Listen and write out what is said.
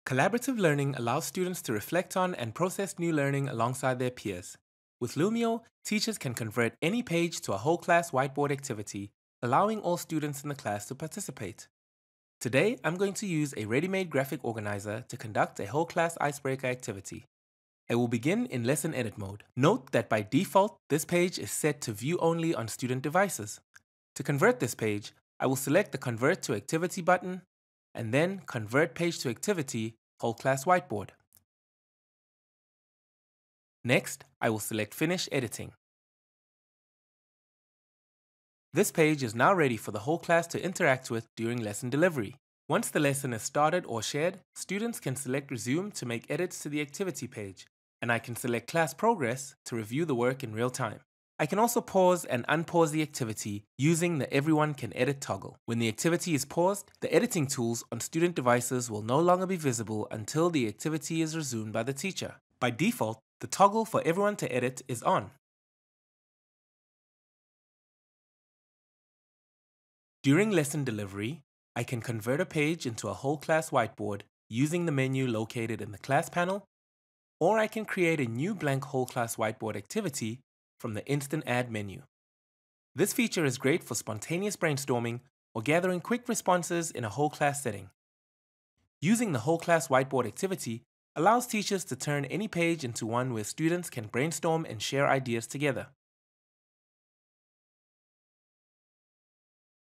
Collaborative learning allows students to reflect on and process new learning alongside their peers. With Lumio, teachers can convert any page to a whole class whiteboard activity, allowing all students in the class to participate. Today, I'm going to use a ready-made graphic organizer to conduct a whole class icebreaker activity. I will begin in lesson edit mode. Note that by default, this page is set to view only on student devices. To convert this page, I will select the Convert to Activity button and then Convert Page to Activity, Whole-class Whiteboard. Next, I will select Finish Editing. This page is now ready for the whole class to interact with during lesson delivery. Once the lesson is started or shared, students can select Resume to make edits to the activity page, and I can select Class Progress to review the work in real time. I can also pause and unpause the activity using the Everyone Can Edit toggle. When the activity is paused, the editing tools on student devices will no longer be visible until the activity is resumed by the teacher. By default, the toggle for everyone to edit is on. During lesson delivery, I can convert a page into a whole class whiteboard using the menu located in the class panel, or I can create a new blank whole class whiteboard activity from the Instant Add menu. This feature is great for spontaneous brainstorming or gathering quick responses in a whole class setting. Using the whole class whiteboard activity allows teachers to turn any page into one where students can brainstorm and share ideas together.